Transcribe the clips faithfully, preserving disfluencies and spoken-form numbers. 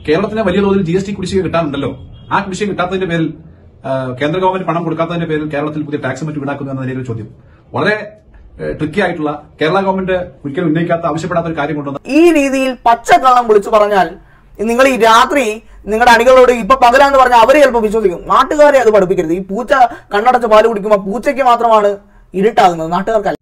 കേരളത്തിന് വലിയ തോതിൽ ജി എസ് ടി കുടിശ്ശിക കിട്ടാനുണ്ടല്ലോ. ആ കുടിശ്ശിക കിട്ടാത്തതിന്റെ പേരിൽ കേന്ദ്ര ഗവൺമെന്റ് പണം കൊടുക്കാത്തതിന്റെ പേരിൽ കേരളത്തിൽ പുതിയ ടാക്സ് മറ്റും ഈടാക്കുന്നു എന്ന നിലയിലൊരു ചോദ്യം വളരെ ട്രിക്കി ആയിട്ടുള്ള, കേരള ഗവൺമെന്റ് ഒരിക്കലും ഉന്നയിക്കാത്ത, ആവശ്യപ്പെടാത്ത ഒരു കാര്യം കൊണ്ടുവന്ന ഈ രീതിയിൽ പച്ചക്കള്ളം വിളിച്ചു പറഞ്ഞാൽ നിങ്ങൾ ഈ രാത്രി നിങ്ങളുടെ അണികളോട് ഇപ്പൊ പകലാന്ന് പറഞ്ഞാൽ അവരെ ചിലപ്പോൾ വിശ്വസിക്കും. നാട്ടുകാരെ അത് പഠിപ്പിക്കരുത്. ഈ പൂച്ച കണ്ണടച്ച് പാല് കുടിക്കുമ്പോൾ പൂച്ചയ്ക്ക് മാത്രമാണ് ഇരുട്ടാകുന്നത്, നാട്ടുകാർക്കല്ല.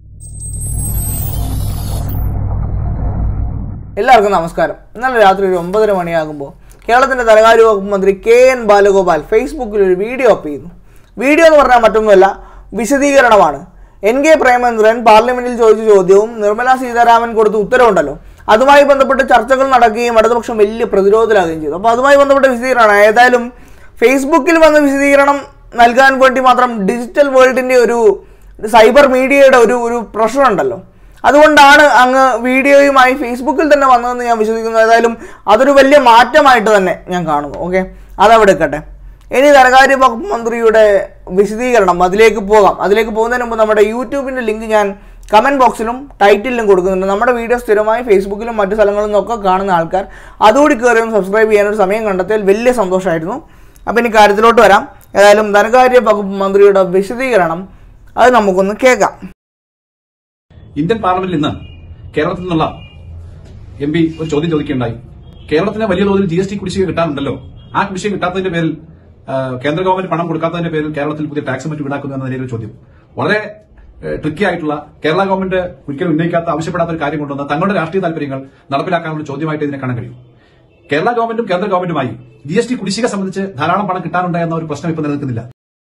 എല്ലാവർക്കും നമസ്കാരം. ഇന്നലെ രാത്രി ഒരു ഒമ്പതര മണിയാകുമ്പോൾ കേരളത്തിന്റെ ധനകാര്യ വകുപ്പ് മന്ത്രി കെ എൻ ബാലഗോപാൽ ഫേസ്ബുക്കിൽ ഒരു വീഡിയോ അപ്പ് ചെയ്യുന്നു. വീഡിയോ എന്ന് പറഞ്ഞാൽ മറ്റൊന്നുമല്ല, വിശദീകരണമാണ്. എൻ കെ പ്രേമചന്ദ്രൻ പാർലമെന്റിൽ ചോദിച്ച ചോദ്യവും നിർമ്മലാ സീതാരാമൻ കൊടുത്ത ഉത്തരവുണ്ടല്ലോ, അതുമായി ബന്ധപ്പെട്ട് ചർച്ചകൾ നടക്കുകയും ഇടതുപക്ഷം വലിയ പ്രതിരോധത്തിലാകുകയും ചെയ്തു. അപ്പോൾ അതുമായി ബന്ധപ്പെട്ട വിശദീകരണമാണ്. ഏതായാലും ഫേസ്ബുക്കിൽ വന്ന വിശദീകരണം നൽകാൻ വേണ്ടി മാത്രം ഡിജിറ്റൽ വേൾഡിന്റെ ഒരു സൈബർ മീഡിയയുടെ ഒരു ഒരു പ്രഷർ ഉണ്ടല്ലോ, അതുകൊണ്ടാണ് അങ്ങ് വീഡിയോയുമായി ഫേസ്ബുക്കിൽ തന്നെ വന്നതെന്ന് ഞാൻ വിശ്വസിക്കുന്നു. ഏതായാലും അതൊരു വലിയ മാറ്റമായിട്ട് തന്നെ ഞാൻ കാണുന്നു. ഓക്കെ, അതവിടെ നിൽക്കട്ടെ. ഇനി ധനകാര്യ വകുപ്പ് മന്ത്രിയുടെ വിശദീകരണം, അതിലേക്ക് പോകാം. അതിലേക്ക് പോകുന്നതിന് മുമ്പ് നമ്മുടെ യൂട്യൂബിൻ്റെ ലിങ്ക് ഞാൻ കമൻറ്റ് ബോക്സിലും ടൈറ്റിലും കൊടുക്കുന്നുണ്ട്. നമ്മുടെ വീഡിയോ സ്ഥിരമായി ഫേസ്ബുക്കിലും മറ്റു സ്ഥലങ്ങളിൽ നിന്നൊക്കെ കാണുന്ന ആൾക്കാർ അതുകൂടി കയറി ഒന്ന് സബ്സ്ക്രൈബ് ചെയ്യാനൊരു സമയം കണ്ടെത്തിയാൽ വലിയ സന്തോഷമായിരുന്നു. അപ്പോൾ ഇനി കാര്യത്തിലോട്ട് വരാം. ഏതായാലും ധനകാര്യ വകുപ്പ് മന്ത്രിയുടെ വിശദീകരണം അത് നമുക്കൊന്ന് കേൾക്കാം. ഇന്ത്യൻ പാർലമെന്റിൽ ഇന്ന് കേരളത്തിൽ നിന്നുള്ള എം പി ഒരു ചോദ്യം ചോദിക്കുകയുണ്ടായി. കേരളത്തിന് വലിയ തോതിൽ ജി എസ് ടി കുടിശ്ശിക കിട്ടാനുണ്ടല്ലോ, ആ കുടിശ്ശിക കിട്ടാത്തതിന്റെ പേരിൽ കേന്ദ്ര ഗവൺമെന്റ് പണം കൊടുക്കാത്തതിന്റെ പേരിൽ കേരളത്തിൽ പുതിയ ടാക്സ് മറ്റും ഈടാക്കുന്നു എന്ന നിലയിലൊരു ചോദ്യം വളരെ ട്രിക്കി ആയിട്ടുള്ള, കേരള ഗവൺമെന്റ് ഒരിക്കലും ഉന്നയിക്കാത്ത, ആവശ്യപ്പെടാത്ത ഒരു കാര്യം കൊണ്ടുവന്ന തങ്ങളുടെ രാഷ്ട്രീയ താല്പര്യങ്ങൾ നടപ്പിലാക്കാനുള്ള ചോദ്യമായിട്ട് ഇതിനെ കാണാൻ കഴിയും. കേരള ഗവൺമെന്റും കേന്ദ്ര ഗവൺമെന്റുമായി ജി എസ് ടി കുടിശ്ശിക സംബന്ധിച്ച് ധാരാളം പണം കിട്ടാനുണ്ട് എന്ന ഒരു പ്രശ്നം ഇപ്പോൾ നിലനിൽക്കുന്നില്ല.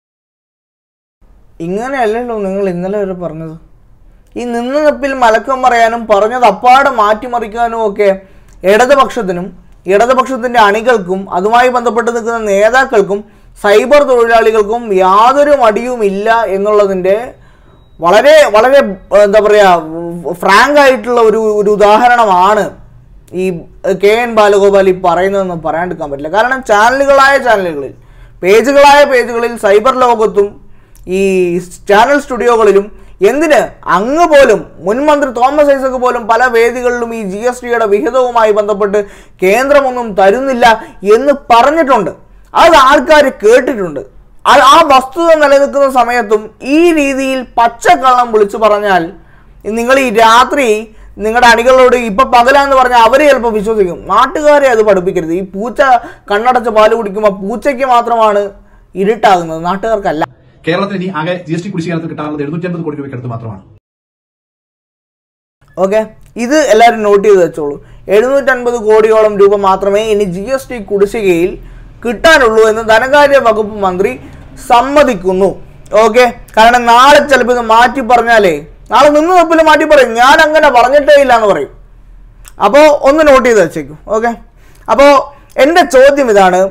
ഇങ്ങനെയല്ലല്ലോ നിങ്ങൾ ഇന്നലെ വരെ പറഞ്ഞത്. ഈ നിന്ന നിപ്പിൽ മലക്കം പറയാനും പറഞ്ഞത് അപ്പാടെ മാറ്റിമറിക്കാനും ഒക്കെ ഇടതുപക്ഷത്തിനും ഇടതുപക്ഷത്തിന്റെ അണികൾക്കും അതുമായി ബന്ധപ്പെട്ട് നിൽക്കുന്ന നേതാക്കൾക്കും സൈബർ തൊഴിലാളികൾക്കും യാതൊരു മടിയുമില്ല എന്നുള്ളതിൻ്റെ വളരെ വളരെ എന്താ പറയുക ഫ്രാങ്ക് ആയിട്ടുള്ള ഒരു ഒരു ഉദാഹരണമാണ് ഈ കെ എൻ ബാലഗോപാൽ ഈ പറയുന്നതെന്ന് പറയാണ്ടിരിക്കാൻ പറ്റില്ല. കാരണം ചാനലുകളായ ചാനലുകളിൽ, പേജുകളായ പേജുകളിൽ, സൈബർ ലോകത്തും ഈ ചാനൽ സ്റ്റുഡിയോകളിലും, എന്തിന് അങ്ങ് പോലും മുൻമന്ത്രി തോമസ് ഐസക് പോലും പല വേദികളിലും ഈ ജി എസ് ടിയുടെ വിഹിതവുമായി ബന്ധപ്പെട്ട് കേന്ദ്രമൊന്നും തരുന്നില്ല എന്ന് പറഞ്ഞിട്ടുണ്ട്. അത് ആൾക്കാർ കേട്ടിട്ടുണ്ട്. ആ വസ്തുത നിലനിൽക്കുന്ന സമയത്തും ഈ രീതിയിൽ പച്ചക്കള്ളം വിളിച്ചു പറഞ്ഞാൽ നിങ്ങൾ ഈ രാത്രി നിങ്ങളുടെ അണികളോട് ഇപ്പൊ പകലാന്ന് പറഞ്ഞാൽ അവരെ ചിലപ്പോൾ വിശ്വസിക്കും. നാട്ടുകാരെ അത് പഠിപ്പിക്കരുത്. ഈ പൂച്ച കണ്ണടച്ച് പാല് കുടിക്കുമ്പോൾ പൂച്ചയ്ക്ക് മാത്രമാണ് ഇരുട്ടാകുന്നത്, നാട്ടുകാർക്കല്ല. കേരളത്തിന് ഇനി ആകെ ജി എസ് ടി കുടിശ്ശിക കിട്ടാനുള്ളത് എഴുന്നൂറ്റി അൻപത് കോടി രൂപയ്ക്കടുത്ത് മാത്രമാണ്. ഓക്കെ, ഇത് എല്ലാവരും നോട്ട് ചെയ്ത് വെച്ചോളൂ. എഴുന്നൂറ്റി അൻപത് കോടിയോളം രൂപ മാത്രമേ ഇനി ജി എസ് ടി കുടിശ്ശികയിൽ കിട്ടാനുള്ളൂ എന്ന് ധനകാര്യ വകുപ്പ് മന്ത്രി സമ്മതിക്കുന്നു. ഓക്കെ, കാരണം നാളെ ചിലപ്പോൾ ഇത് മാറ്റി പറഞ്ഞാലേ, നാളെ നിന്ന് തപ്പിൽ മാറ്റി പറയും ഞാൻ അങ്ങനെ പറഞ്ഞിട്ടേ ഇല്ല എന്ന് പറയും. അപ്പോൾ ഒന്ന് നോട്ട് ചെയ്ത് വെച്ചേക്കും. ഓക്കെ, അപ്പോൾ എൻ്റെ ചോദ്യം ഇതാണ്,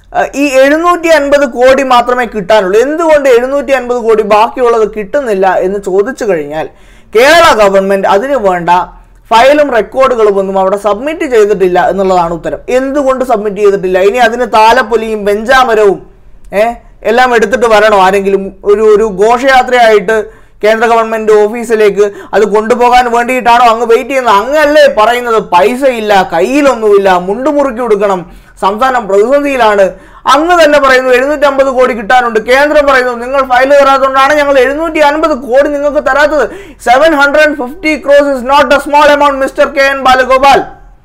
ഈ എഴുന്നൂറ്റി അൻപത് കോടി മാത്രമേ കിട്ടാനുള്ളൂ, എന്തുകൊണ്ട് എഴുന്നൂറ്റി അൻപത് കോടി ബാക്കിയുള്ളത് കിട്ടുന്നില്ല എന്ന് ചോദിച്ചു കഴിഞ്ഞാൽ കേരള ഗവൺമെന്റ് അതിന് വേണ്ട ഫയലും റെക്കോർഡുകളും ഒന്നും അവിടെ സബ്മിറ്റ് ചെയ്തിട്ടില്ല എന്നുള്ളതാണ് ഉത്തരം. എന്തുകൊണ്ട് സബ്മിറ്റ് ചെയ്തിട്ടില്ല? ഇനി അതിന് താലപ്പൊലിയും വെഞ്ചാമരവും ഏഹ് എല്ലാം എടുത്തിട്ട് വരണോ ആരെങ്കിലും? ഒരു ഒരു ഘോഷയാത്രയായിട്ട് കേന്ദ്ര ഗവൺമെന്റ് ഓഫീസിലേക്ക് അത് കൊണ്ടുപോകാൻ വേണ്ടിയിട്ടാണോ അങ്ങ് വെയിറ്റ് ചെയ്യുന്നത്? അങ്ങല്ലേ പറയുന്നത് പൈസ ഇല്ല, കയ്യിലൊന്നുമില്ല, മുണ്ടുമുറുക്കി കൊടുക്കണം, സംസ്ഥാനം പ്രതിസന്ധിയിലാണ്. അങ്ങ് തന്നെ പറയുന്നു എഴുന്നൂറ്റി അമ്പത് കോടി കിട്ടാനുണ്ട്. കേന്ദ്രം പറയുന്നു നിങ്ങൾ ഫയൽ തരാത്തതുകൊണ്ടാണ് ഞങ്ങൾ എഴുന്നൂറ്റി അൻപത് കോടി നിങ്ങൾക്ക് തരാത്തത്. Seven hundred fifty crores is not a small amount mister K N Balagopal.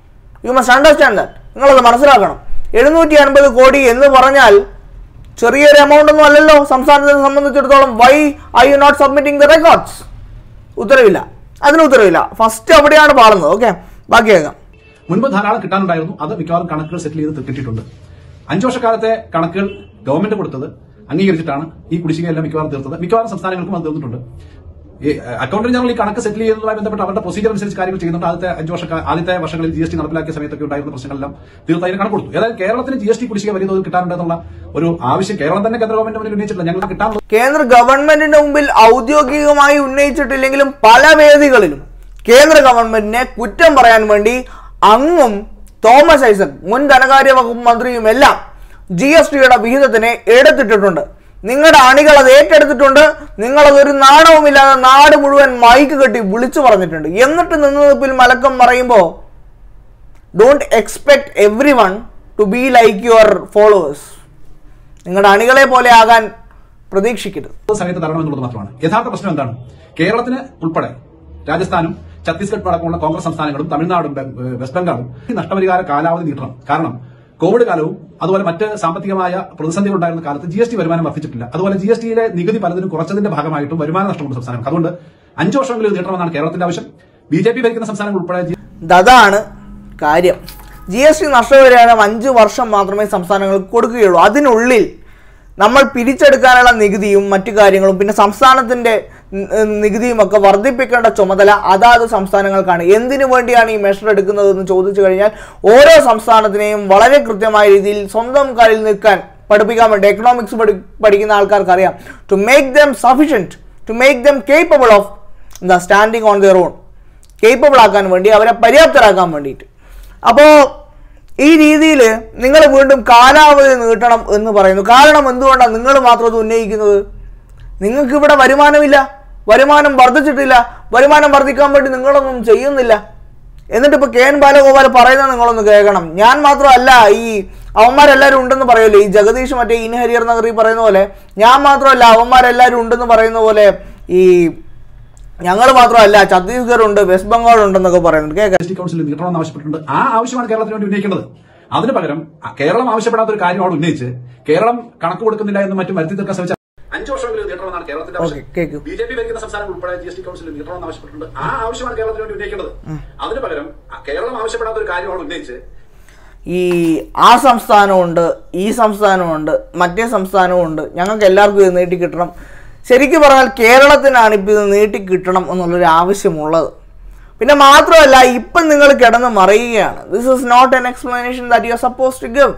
You must understand that. നിങ്ങളത് മനസ്സിലാക്കണം. എഴുന്നൂറ്റി അൻപത് കോടി എന്ന് പറഞ്ഞാൽ ചെറിയൊരു എമൗണ്ട് ഒന്നും അല്ലല്ലോ സംസ്ഥാനത്തെ സംബന്ധിച്ചിടത്തോളം. Why are you not submitting the records? ഉത്തരവില്ല, അതിന് ഉത്തരവില്ല. ഫസ്റ്റ് അവിടെയാണ് പാടുന്നത്. ഓക്കെ, ബാക്കി കേൾക്കാം. മുൻപ് ധാരാളം കിട്ടാനുണ്ടായിരുന്നു, അത് മിക്കവാറും കണക്കുകൾ സെറ്റിൽ ചെയ്ത് കിട്ടിയിട്ടുണ്ട്. അഞ്ചു വർഷക്കാലത്തെ കണക്കുകൾ ഗവൺമെന്റ് കൊടുത്തത് അംഗീകരിച്ചിട്ടാണ് ഈ കുടിശ്ശികയെല്ലാം മിക്കവാറും തീർത്തത്. മിക്കവാറും സംസ്ഥാനങ്ങൾക്കും അത് തീർന്നിട്ടുണ്ട്. ഈ അക്കൗണ്ടന്റ് ജനറൽ ഈ കണക്ക് സെറ്റിൽ ചെയ്യുന്നതുമായി ബന്ധപ്പെട്ട് അവരുടെ പ്രൊസീജിയർ അനുസരിച്ച് കാര്യങ്ങൾ ചെയ്യുന്നുണ്ട്. ആദ്യത്തെ അഞ്ചു വർഷ ആദ്യത്തെ വർഷങ്ങളിൽ ജി എസ് ടി നടപ്പിലാക്കിയ സമയത്തൊക്കെ ഉണ്ടായിരുന്ന പ്രശ്നങ്ങളെല്ലാം തീർത്തതിന് കണക്ക് കൊടുത്തു. ഏതായാലും കേരളത്തിന് ജി എസ് ടി കുടിശ്ശിക വലിയ തോതിൽ കിട്ടാനുണ്ടെന്നുള്ള ഒരു ആവശ്യം കേരളം തന്നെ കേന്ദ്ര ഗവൺമെന്റ് മുന്നിൽ ഉന്നയിച്ചിട്ടില്ല. ഞങ്ങൾക്ക് കിട്ടാനുള്ളത് കേന്ദ്ര ഗവൺമെന്റിന്റെ മുമ്പിൽ ഔദ്യോഗികമായി ഉന്നയിച്ചിട്ടില്ലെങ്കിലും പല വേദികളിലും കേന്ദ്ര ഗവൺമെന്റിനെ കുറ്റം പറയാൻ വേണ്ടി അങ്ങും തോമസ് ഐസക് മുൻ ധനകാര്യ വകുപ്പ് മന്ത്രിയും എല്ലാം ജി എസ് ടിയുടെ വിഹിതത്തിനെ എടുത്തിട്ടിട്ടുണ്ട്. നിങ്ങളുടെ അണികൾ അത് ഏറ്റെടുത്തിട്ടുണ്ട്. നിങ്ങളതൊരു നാണവുമില്ലാതെ നാട് മുഴുവൻ മൈക്ക് കെട്ടി വിളിച്ചു പറഞ്ഞിട്ടുണ്ട്. എന്നിട്ട് നിന്നതിൽ മലക്കം പറയുമ്പോൾ don't expect everyone to be like your followers. നിങ്ങളുടെ അണികളെ പോലെ ആകാൻ പ്രതീക്ഷിക്കരുത്. സമയത്ത് തരണം എന്നുള്ളത് മാത്രമാണ്. യഥാർത്ഥ പ്രശ്നം എന്താണ്? കേരളത്തിന് ഉൾപ്പെടെ രാജസ്ഥാനും ഛത്തീസ്ഗഡ് അടക്കമുള്ള കോൺഗ്രസ് സംസ്ഥാനങ്ങളും തമിഴ്നാടും വെസ്റ്റ് ബംഗാളും ഈ നഷ്ടപരിഹാര കാലാവധി നീട്ടണം. കാരണം കോവിഡ് കാലവും അതുപോലെ മറ്റ് സാമ്പത്തികമായ പ്രതിസന്ധികൾ ഉണ്ടായിരുന്ന കാലത്ത് ജി എസ് ടി വരുമാനം വർദ്ധിച്ചിട്ടില്ല. അതുപോലെ ജി എസ് ടിയിലെ നികുതി പലതിനും കുറച്ചതിന്റെ ഭാഗമായിട്ടും വരുമാന നഷ്ടമുണ്ട് സംസ്ഥാനം. അതുകൊണ്ട് അഞ്ചു വർഷമെങ്കിലും നീട്ടണമെന്നാണ് കേരളത്തിന്റെ ആവശ്യം. ബി ജെ പി ഭരിക്കുന്ന സംസ്ഥാനങ്ങൾ ഉൾപ്പെടെ അതാണ് കാര്യം. ജി എസ് ടി നഷ്ടപരിഹാരം അഞ്ച് വർഷം മാത്രമേ സംസ്ഥാനങ്ങൾക്ക് കൊടുക്കുകയുള്ളൂ. അതിനുള്ളിൽ നമ്മൾ പിരിച്ചെടുക്കാനുള്ള നികുതിയും മറ്റു കാര്യങ്ങളും പിന്നെ സംസ്ഥാനത്തിന്റെ നികുതിയും ഒക്കെ വർദ്ധിപ്പിക്കേണ്ട ചുമതല അതാത് സംസ്ഥാനങ്ങൾക്കാണ്. എന്തിനു വേണ്ടിയാണ് ഈ മെഷർ എടുക്കുന്നതെന്ന് ചോദിച്ചു കഴിഞ്ഞാൽ ഓരോ സംസ്ഥാനത്തിനെയും വളരെ കൃത്യമായ രീതിയിൽ സ്വന്തം കാലിൽ നിൽക്കാൻ പഠിപ്പിക്കാൻ വേണ്ടി എക്കണോമിക്സ് പഠിക്കുന്ന ആൾക്കാർക്ക് അറിയാം. To make them sufficient, to make them capable of the standing on their own, capable ആക്കാൻ വേണ്ടി, അവരെ പര്യാപ്തരാക്കാൻ വേണ്ടിയിട്ട്. അപ്പോൾ ഈ രീതിയിൽ നിങ്ങൾ വീണ്ടും കാലാവധി നീട്ടണം എന്ന് പറയുന്നു. കാരണം എന്തുകൊണ്ടാണ് നിങ്ങൾ മാത്രം ഇത് ഉന്നയിക്കുന്നത്? നിങ്ങൾക്ക് ഇവിടെ വരുമാനമില്ല, വരുമാനം വർദ്ധിച്ചിട്ടില്ല, വരുമാനം വർദ്ധിക്കാൻ വേണ്ടി നിങ്ങളൊന്നും ചെയ്യുന്നില്ല. എന്നിട്ട് ഇപ്പോൾ കെ എൻ ബാലഗോപാൽ പറയുന്നത് നിങ്ങളൊന്ന് കേൾക്കണം. ഞാൻ മാത്രമല്ല, ഈ അവന്മാരെല്ലാവരും ഉണ്ടെന്ന് പറയുമല്ലോ, ഈ ജഗദീഷ് മറ്റേ ഇൻ ഹരിയർ നഗറിൽ പറയുന്ന പോലെ ഞാൻ മാത്രമല്ല അവന്മാരെല്ലാവരും ഉണ്ടെന്ന് പറയുന്ന പോലെ ഈ ഞങ്ങൾ മാത്രമല്ല ഛത്തീസ്ഗഡ് ഉണ്ട്, വെസ്റ്റ് ബംഗാൾ ഉണ്ടെന്നൊക്കെ പറയുന്നുണ്ട്. കേരള കൗൺസിൽ നീട്ടണമെന്ന് ആവശ്യപ്പെട്ടിട്ടുണ്ട്. ആ ആവശ്യമാണ് കേരളത്തിന് വേണ്ടി ഉന്നയിക്കേണ്ടത്. അതിന് പകരം കേരളം ആവശ്യപ്പെടാത്ത ഒരു കാര്യം അവിടെ ഉന്നയിച്ച് കേരളം കണക്ക് കൊടുക്കുന്നില്ല എന്നും മറ്റും വരുത്തി തീർക്കാൻ ശ്രമിച്ചാൽ അഞ്ചു വർഷമെങ്കിലും നീട്ടണമെന്നാണ് കേരളത്തിന്റെ ആവശ്യം. ബി ജെ പി ഭരിക്കുന്ന സംസ്ഥാനങ്ങൾ ഉൾപ്പെടെ ജി എസ് ടി കൗൺസിൽ നീട്ടണമെന്ന് ആവശ്യപ്പെട്ടിട്ടുണ്ട്. ആ ആവശ്യമാണ് കേരളത്തിന് വേണ്ടി ഉന്നയിക്കേണ്ടത്. അതിന് പകരം കേരളം ആവശ്യപ്പെടാത്ത ഒരു കാര്യം അവിടെ ഉന്നയിച്ച് ഈ ആ സംസ്ഥാനമുണ്ട്, ഈ സംസ്ഥാനമുണ്ട്, മറ്റേ സംസ്ഥാനമുണ്ട്, ഞങ്ങൾക്ക് എല്ലാവർക്കും ഇത് നീട്ടിക്കിട്ടണം. ശരിക്കും പറഞ്ഞാൽ കേരളത്തിനാണ് ഇപ്പം ഇത് നീട്ടിക്കിട്ടണം എന്നുള്ളൊരു ആവശ്യമുള്ളത്. പിന്നെ മാത്രമല്ല ഇപ്പം നിങ്ങൾ കിടന്ന് മറിയുകയാണ്. This is not an explanation that you are suppose to give.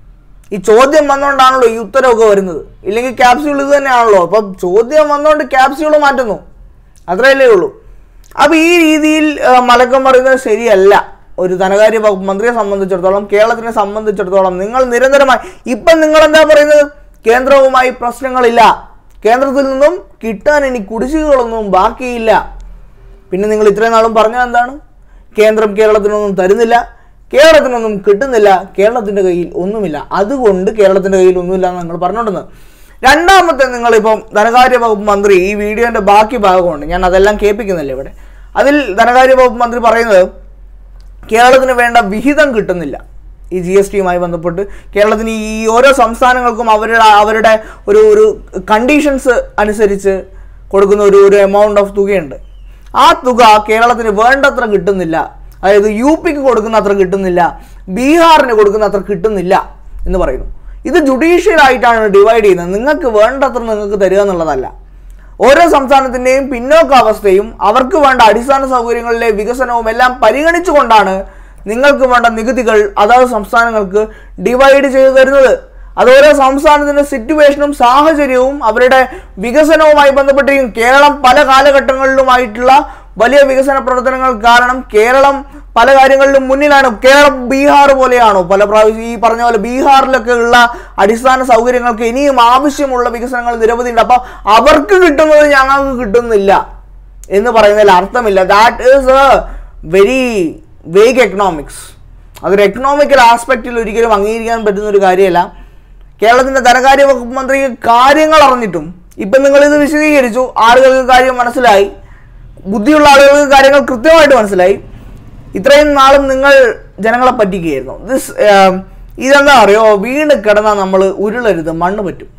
ഈ ചോദ്യം വന്നുകൊണ്ടാണല്ലോ ഈ ഉത്തരവൊക്കെ വരുന്നത്. ഇല്ലെങ്കിൽ ക്യാപ്സ്യൂൾ ഇത് തന്നെയാണല്ലോ. അപ്പം ചോദ്യം വന്നുകൊണ്ട് ക്യാപ്സ്യൂൾ മാറ്റുന്നു, അത്രയല്ലേ ഉള്ളൂ. അപ്പം ഈ രീതിയിൽ മലക്കം പറയുന്നത് ശരിയല്ല. ഒരു ധനകാര്യ വകുപ്പ് മന്ത്രിയെ സംബന്ധിച്ചിടത്തോളം, കേരളത്തിനെ സംബന്ധിച്ചിടത്തോളം നിങ്ങൾ നിരന്തരമായി ഇപ്പം നിങ്ങൾ എന്താ പറയുന്നത്? കേന്ദ്രവുമായി പ്രശ്നങ്ങളില്ല, കേന്ദ്രത്തിൽ നിന്നും കിട്ടാൻ ഇനി കുടിശ്ശികകളൊന്നും ബാക്കിയില്ല. പിന്നെ നിങ്ങൾ ഇത്രയും നാളും പറഞ്ഞാൽ എന്താണ്? കേന്ദ്രം കേരളത്തിനൊന്നും തരുന്നില്ല, കേരളത്തിനൊന്നും കിട്ടുന്നില്ല, കേരളത്തിൻ്റെ കയ്യിൽ ഒന്നുമില്ല, അതുകൊണ്ട് കേരളത്തിൻ്റെ കയ്യിൽ ഒന്നുമില്ല എന്ന് നിങ്ങൾ പറഞ്ഞുകൊണ്ടെന്ന്. രണ്ടാമത്തെ നിങ്ങളിപ്പം ധനകാര്യ വകുപ്പ് മന്ത്രി ഈ വീഡിയോൻ്റെ ബാക്കി ഭാഗമുണ്ട്, ഞാൻ അതെല്ലാം കേൾപ്പിക്കുന്നില്ല ഇവിടെ. അതിൽ ധനകാര്യ വകുപ്പ് മന്ത്രി പറയുന്നത് കേരളത്തിന് വേണ്ട വിഹിതം കിട്ടുന്നില്ല. ഈ ജി എസ് ടിയുമായി ബന്ധപ്പെട്ട് കേരളത്തിന് ഈ ഓരോ സംസ്ഥാനങ്ങൾക്കും അവരുടെ അവരുടെ ഒരു ഒരു കണ്ടീഷൻസ് അനുസരിച്ച് കൊടുക്കുന്ന ഒരു ഒരു എമൗണ്ട് ഓഫ് തുകയുണ്ട്. ആ തുക കേരളത്തിന് വേണ്ടത്ര കിട്ടുന്നില്ല. അതായത് യു പിക്ക് കൊടുക്കുന്ന അത്ര കിട്ടുന്നില്ല, ബീഹാറിന് കൊടുക്കുന്ന അത്ര കിട്ടുന്നില്ല എന്ന് പറയുന്നു. ഇത് ജുഡീഷ്യലായിട്ടാണ് ഡിവൈഡ് ചെയ്യുന്നത്. നിങ്ങൾക്ക് വേണ്ടത്ര നിങ്ങൾക്ക് തരിക എന്നുള്ളതല്ല. ഓരോ സംസ്ഥാനത്തിൻ്റെയും പിന്നോക്കാവസ്ഥയും അവർക്ക് വേണ്ട അടിസ്ഥാന സൗകര്യങ്ങളിലെ വികസനവും എല്ലാം പരിഗണിച്ചുകൊണ്ടാണ് നിങ്ങൾക്ക് വേണ്ട നികുതികൾ അതാത് സംസ്ഥാനങ്ങൾക്ക് ഡിവൈഡ് ചെയ്തു തരുന്നത്. അത് ഓരോ സംസ്ഥാനത്തിൻ്റെ സിറ്റുവേഷനും സാഹചര്യവും അവരുടെ വികസനവുമായി ബന്ധപ്പെട്ടിരിക്കും. കേരളം പല കാലഘട്ടങ്ങളിലുമായിട്ടുള്ള വലിയ വികസന പ്രവർത്തനങ്ങൾ കാരണം കേരളം പല കാര്യങ്ങളിലും മുന്നിലാണ്. കേരളം ബീഹാർ പോലെയാണോ? പല പ്രാവശ്യം ഈ പറഞ്ഞ പോലെ ബീഹാറിലൊക്കെ ഉള്ള അടിസ്ഥാന സൗകര്യങ്ങൾക്ക് ഇനിയും ആവശ്യമുള്ള വികസനങ്ങൾ നിരവധി ഉണ്ട്. അപ്പോൾ അവർക്ക് കിട്ടുന്നത് ഞങ്ങൾക്ക് കിട്ടുന്നില്ല എന്ന് പറയുന്നതിൽ അർത്ഥമില്ല. That is a very vague economics. അതൊരു എക്കണോമിക്കൽ ആസ്പെക്റ്റിൽ ഒരിക്കലും അംഗീകരിക്കാൻ പറ്റുന്ന ഒരു കാര്യമല്ല. കേരളത്തിൻ്റെ ധനകാര്യ വകുപ്പ് മന്ത്രി കാര്യങ്ങൾ അറിഞ്ഞിട്ടും ഇപ്പം നിങ്ങളിത് വിശദീകരിച്ചു, ആളുകൾക്ക് കാര്യം മനസ്സിലായി, ബുദ്ധിയുള്ള ആളുകൾക്ക് കാര്യങ്ങൾ കൃത്യമായിട്ട് മനസ്സിലായി. ഇത്രയും നാളും നിങ്ങൾ ജനങ്ങളെ പറ്റിക്കുകയായിരുന്നു. ദിസ് ഇതെന്താ അറിയോ, വീണ് കിടന്നാൽ നമ്മൾ ഉരുളരുത്, മണ്ണ് പറ്റും.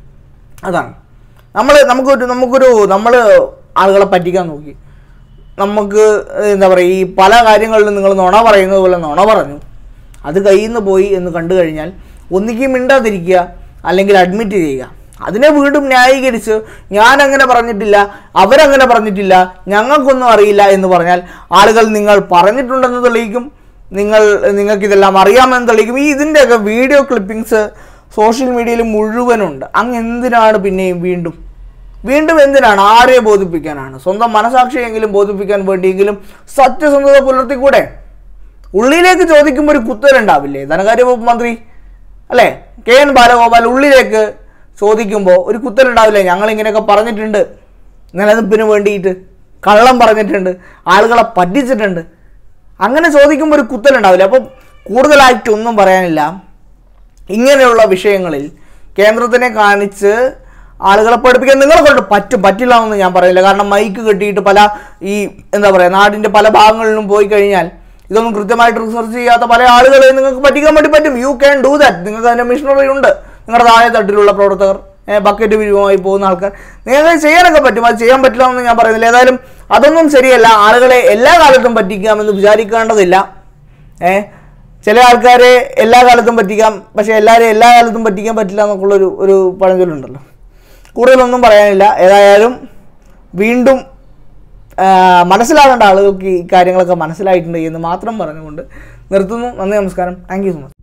അതാണ് നമ്മൾ നമുക്കൊരു നമുക്കൊരു നമ്മൾ ആളുകളെ പറ്റിക്കാൻ നോക്കി. നമുക്ക് എന്താ പറയുക, ഈ പല കാര്യങ്ങളിലും നിങ്ങൾ നുണ പറയുന്നത് പോലെ നുണ പറഞ്ഞു, അത് കയ്യിൽ നിന്ന് പോയി എന്ന് കണ്ടു കഴിഞ്ഞാൽ ഒന്നിക്കും മിണ്ടാതിരിക്കുക, അല്ലെങ്കിൽ അഡ്മിറ്റ് ചെയ്യുക. അതിനെ വീണ്ടും ന്യായീകരിച്ച് ഞാൻ അങ്ങനെ പറഞ്ഞിട്ടില്ല, അവരങ്ങനെ പറഞ്ഞിട്ടില്ല, ഞങ്ങൾക്കൊന്നും അറിയില്ല എന്ന് പറഞ്ഞാൽ ആളുകൾ നിങ്ങൾ പറഞ്ഞിട്ടുണ്ടെന്ന് തെളിയിക്കും, നിങ്ങൾ നിങ്ങൾക്കിതെല്ലാം അറിയാമെന്ന് തെളിയിക്കും. ഈ ഇതിൻ്റെയൊക്കെ വീഡിയോ ക്ലിപ്പിങ്സ് സോഷ്യൽ മീഡിയയിൽ മുഴുവനുണ്ട്. അങ്ങ് എന്തിനാണ് പിന്നെയും വീണ്ടും വീണ്ടും എന്തിനാണ്? ആരെ ബോധിപ്പിക്കാനാണ്? സ്വന്തം മനസാക്ഷിയെങ്കിലും ബോധിപ്പിക്കാൻ വേണ്ടിയെങ്കിലും സത്യസന്ധത പുലർത്തിക്കൂടെ? ഉള്ളിലേക്ക് ചോദിക്കുമ്പോൾ ഒരു കുത്തലുണ്ടാവില്ലേ ധനകാര്യ വകുപ്പ് മന്ത്രി അല്ലേ കെ എൻ ബാലഗോപാൽ? ഉള്ളിലേക്ക് ചോദിക്കുമ്പോൾ ഒരു കുത്തലുണ്ടാവില്ലേ? ഞങ്ങളിങ്ങനെയൊക്കെ പറഞ്ഞിട്ടുണ്ട്, നിലനിൽപ്പിന് വേണ്ടിയിട്ട് കള്ളം പറഞ്ഞിട്ടുണ്ട്, ആളുകളെ പറ്റിച്ചിട്ടുണ്ട്. അങ്ങനെ ചോദിക്കുമ്പോൾ ഒരു കുത്തലുണ്ടാവില്ല. അപ്പം കൂടുതലായിട്ടൊന്നും പറയാനില്ല. ഇങ്ങനെയുള്ള വിഷയങ്ങളിൽ കേന്ദ്രത്തിനെ കാണിച്ച് ആളുകളെ പഠിപ്പിക്കാൻ നിങ്ങളെ കൊണ്ട് പറ്റും, പറ്റില്ല എന്നൊന്നും ഞാൻ പറയുന്നില്ല. കാരണം മൈക്ക് കെട്ടിയിട്ട് പല ഈ എന്താ പറയുക നാടിൻ്റെ പല ഭാഗങ്ങളിലും പോയി കഴിഞ്ഞാൽ ഇതൊന്നും കൃത്യമായിട്ട് റിസർച്ച് ചെയ്യാത്ത പല ആളുകളെ നിങ്ങൾക്ക് പറ്റിക്കാൻ വേണ്ടി പറ്റും. You can do that. നിങ്ങൾക്ക് അതിൻ്റെ മിഷനറി ഉണ്ട്. നിങ്ങളുടെ താഴെ തട്ടിലുള്ള പ്രവർത്തകർ, ബക്കറ്റ് പിരിവുമായി പോകുന്ന ആൾക്കാർ, നിങ്ങൾക്ക് ചെയ്യാനൊക്കെ പറ്റും. അത് ചെയ്യാൻ പറ്റില്ല എന്ന് ഞാൻ പറയുന്നില്ല. ഏതായാലും അതൊന്നും ശരിയല്ല. ആളുകളെ എല്ലാ കാലത്തും പറ്റിക്കാമെന്ന് വിചാരിക്കേണ്ടതില്ല. ഏഹ് ചില ആൾക്കാരെ എല്ലാ കാലത്തും പറ്റിക്കാം, പക്ഷേ എല്ലാവരെയും എല്ലാ കാലത്തും പറ്റിക്കാൻ പറ്റില്ല എന്നൊക്കെയുള്ളൊരു ഒരു പഴഞ്ചൊല്ലുണ്ടല്ലോ. കൂടുതലൊന്നും പറയാനില്ല. ഏതായാലും വീണ്ടും മനസ്സിലാകേണ്ട ആളുകൾക്ക് ഈ കാര്യങ്ങളൊക്കെ മനസ്സിലായിട്ടുണ്ട് എന്ന് മാത്രം പറഞ്ഞുകൊണ്ട് നിർത്തുന്നു. നന്ദി, നമസ്കാരം. Thank you so much.